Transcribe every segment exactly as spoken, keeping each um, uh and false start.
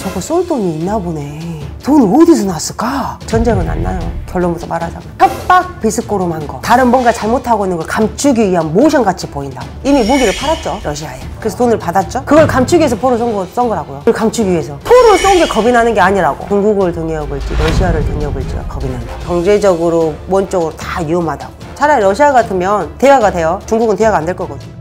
저거 쏠 돈이 있나 보네. 돈 어디서 났을까? 전쟁은 안 나요. 결론부터 말하자면 협박 비스코롬한 거, 다른 뭔가 잘못하고 있는 걸 감추기 위한 모션같이 보인다고. 이미 무기를 팔았죠, 러시아에. 그래서 돈을 받았죠. 그걸 감추기 위해서 포를 쏜, 거, 쏜 거라고요. 그걸 감추기 위해서. 포를 쏜 게 겁이 나는 게 아니라고. 중국을 등에 업을지 러시아를 등에 업을지가 겁이 난다. 경제적으로 원적으로 다 위험하다고. 차라리 러시아 같으면 대화가 돼요. 중국은 대화가 안 될 거거든.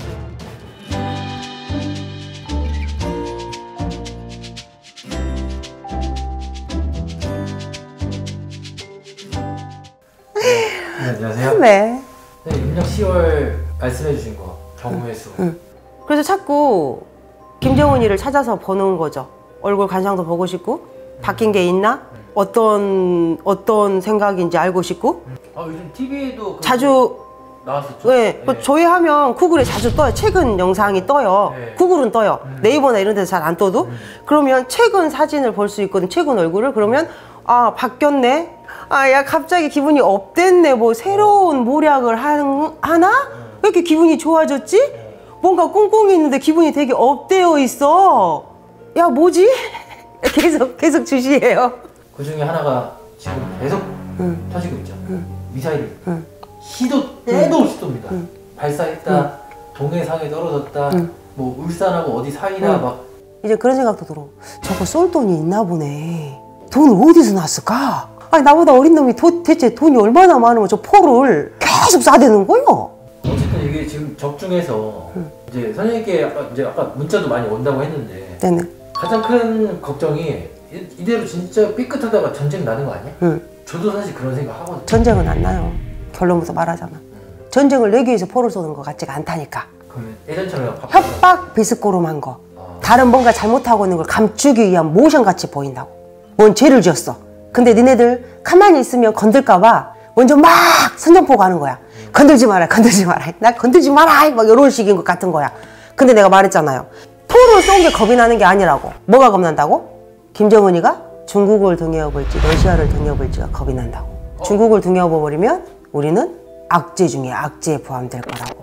네, 안녕하세요. 네. 네, 임력 시월 말씀해 주신 거 경우의 수. 응. 그래서 자꾸 김정은이를 찾아서 보는 거죠. 얼굴 관상도 보고 싶고, 바뀐 게 있나? 어떤 어떤 생각인지 알고 싶고. 아, 요즘 티비에도 자주 나왔었죠. 네, 네. 조회하면 구글에 자주 떠요. 최근 영상이 떠요. 네. 구글은 떠요. 음. 네이버나 이런 데서 잘 안 떠도. 음. 그러면 최근 사진을 볼 수 있거든. 최근 얼굴을. 그러면 아, 바뀌었네. 아, 야, 갑자기 기분이 업됐네. 뭐 새로운 모략을 한, 하나? 왜 이렇게 기분이 좋아졌지? 뭔가 꽁꽁이 있는데 기분이 되게 업되어 있어. 야, 뭐지? 계속 계속 주시해요. 그 중에 하나가 지금 계속 응. 터지고 있죠. 응. 미사일이 응. 시도 때도 없이 쏩니다. 응. 발사했다, 응. 동해상에 떨어졌다, 응. 뭐 울산하고 어디 사이나 응. 막. 이제 그런 생각도 들어. 저거 쏠 돈이 있나 보네. 돈 어디서 났을까? 아니, 나보다 어린 놈이 도, 대체 돈이 얼마나 많으면 저 포를 계속 쏴대는 거요? 어쨌든 이게 지금 적중해서 응. 이제 선생님께 아까, 이제 아까 문자도 많이 온다고 했는데 네네. 가장 큰 걱정이 이대로 진짜 삐끗하다가 전쟁 나는 거 아니야? 응. 저도 사실 그런 생각 하거든요. 전쟁은 안 나요. 결론부터 말하자면. 응. 전쟁을 내기 위해서 포를 쏘는 것 같지가 않다니까. 그러면 예전처럼 협박 비스코롬한 거, 아. 다른 뭔가 잘못하고 있는 걸 감추기 위한 모션같이 보인다고. 뭔 죄를 지었어. 근데 니네들 가만히 있으면 건들까봐 먼저 막 선전포고 하는 거야. 음. 건들지 마라, 건들지 마라. 나 건들지 마라. 막 이런 식인 것 같은 거야. 근데 내가 말했잖아요. 포를 쏜 게 겁이 나는 게 아니라고. 뭐가 겁난다고? 김정은이가 중국을 등에 업을지 러시아를 등에 업을지가 겁이 난다고. 어? 중국을 등에 업어버리면 우리는 악재 중에 악재에 포함될 거라고.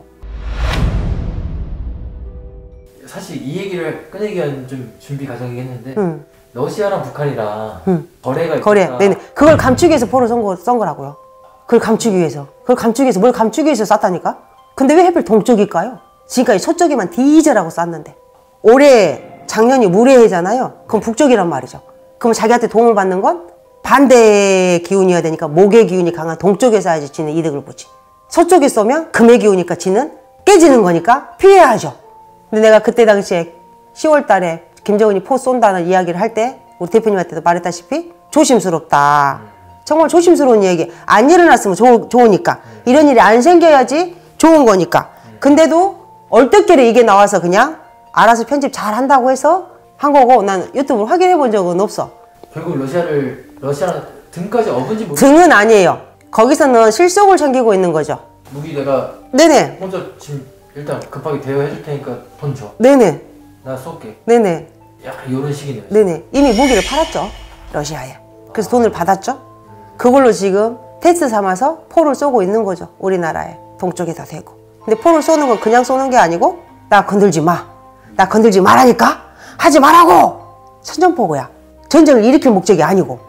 사실 이 얘기를 꺼내기 위한 좀 준비 과정이겠는데 응. 러시아랑 북한이랑 응. 거래가 있다. 거래. 네네. 그걸 감추기 위해서 포를 쏜, 거, 쏜 거라고요. 그걸 감추기 위해서. 그걸 감추기 위해서. 뭘 감추기 위해서 쐈다니까? 근데 왜 하필 동쪽일까요? 지금까지 서쪽에만 디젤하고 쐈는데. 올해 작년이 무례해잖아요. 그럼 북쪽이란 말이죠. 그럼 자기한테 도움을 받는 건 반대 기운이어야 되니까 목의 기운이 강한 동쪽에 쏴야지 지는 이득을 보지. 서쪽에 쏘면 금의 기운이니까 지는 깨지는 거니까 피해야죠. 근데 내가 그때 당시에 시월 달에 김정은이 포 쏜다는 이야기를 할 때 우리 대표님한테도 말했다시피 조심스럽다. 정말 조심스러운 얘기. 안 일어났으면 좋, 좋으니까. 이런 일이 안 생겨야지 좋은 거니까. 근데도 얼떨결에 이게 나와서 그냥 알아서 편집 잘 한다고 해서 한 거고, 난 유튜브를 확인해 본 적은 없어. 결국 러시아를 러시아랑 등까지 업은지 모르겠... 등은 아니에요. 거기서는 실속을 챙기고 있는 거죠. 무기 내가 네네. 혼자 지금 일단 급하게 대여해 줄 테니까 돈 줘. 네네. 나 쏠게. 네네. 약간 이런 식이네요. 네네. 이미 무기를 팔았죠. 러시아에. 그래서 아. 돈을 받았죠. 그걸로 지금 테스트 삼아서 포를 쏘고 있는 거죠. 우리나라에. 동쪽에다 대고. 근데 포를 쏘는 건 그냥 쏘는 게 아니고 나 건들지 마. 나 건들지 말라니까? 하지 말라고! 선전포고야. 전쟁을 일으킬 목적이 아니고.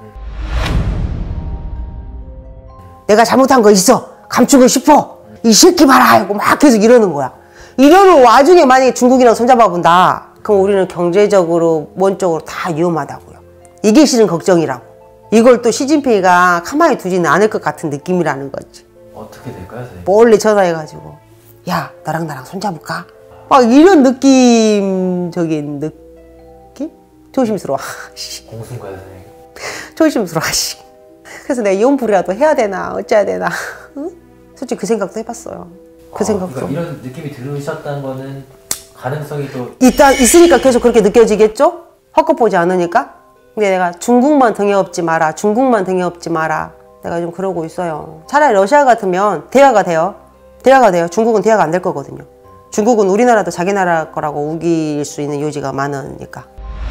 내가 잘못한 거 있어. 감추고 싶어. 이 새끼 봐라! 하고 막 계속 이러는 거야. 이러는 와중에 만약에 중국이랑 손잡아 본다. 그럼 우리는 경제적으로, 원적으로 다 위험하다고요. 이게 실은 걱정이라고. 이걸 또 시진핑이가 가만히 두지는 않을 것 같은 느낌이라는 거지. 어떻게 될까요, 선생님? 멀리 전화해가지고 야, 너랑 나랑 손잡을까? 막 이런 느낌적인 느낌? 조심스러워. 공순가요, 선생님? 조심스러워. 그래서 내가 이혼풀이라도 해야 되나 어째야 되나. 응? 솔직히 그 생각도 해봤어요. 그 아, 생각도. 그러니까 이런 느낌이 들으셨다는 거는 가능성이 또 일단 있으니까 계속 그렇게 느껴지겠죠? 헛것 보지 않으니까. 근데 내가 중국만 등에 업지 마라, 중국만 등에 업지 마라, 내가 좀 그러고 있어요. 차라리 러시아 같으면 대화가 돼요. 대화가 돼요. 중국은 대화가 안 될 거거든요. 중국은 우리나라도 자기 나라 거라고 우길 수 있는 요지가 많으니까.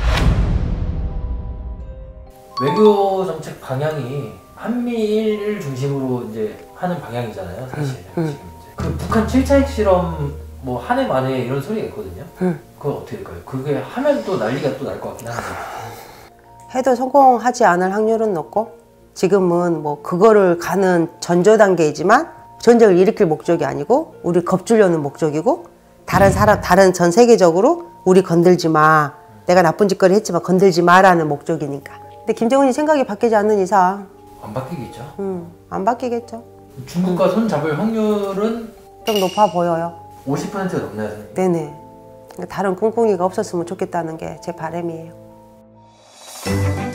외교 정책 방향이 한미일 중심으로 이제 하는 방향이잖아요, 사실. 음, 음. 지금 이제 그 북한 칠 차 핵실험 뭐 한 해 만에 이런 소리가 있거든요. 음. 그건 어떻게 될까요? 그게 하면 또 난리가 또 날 것 같긴 한데. 해도 성공하지 않을 확률은 높고, 지금은 뭐 그거를 가는 전조 단계이지만 전쟁을 일으킬 목적이 아니고 우리 겁주려는 목적이고, 다른 사람, 다른 전 세계적으로 우리 건들지 마, 내가 나쁜 짓거리 했지만 건들지 마라는 목적이니까. 근데 김정은이 생각이 바뀌지 않는 이상 안 바뀌겠죠. 음, 안 바뀌겠죠. 중국과 음. 손 잡을 확률은 좀 높아 보여요. 오십 퍼센트가 넘나요, 선생님? 네네. 다른 꿍꿍이가 없었으면 좋겠다는 게 제 바람이에요.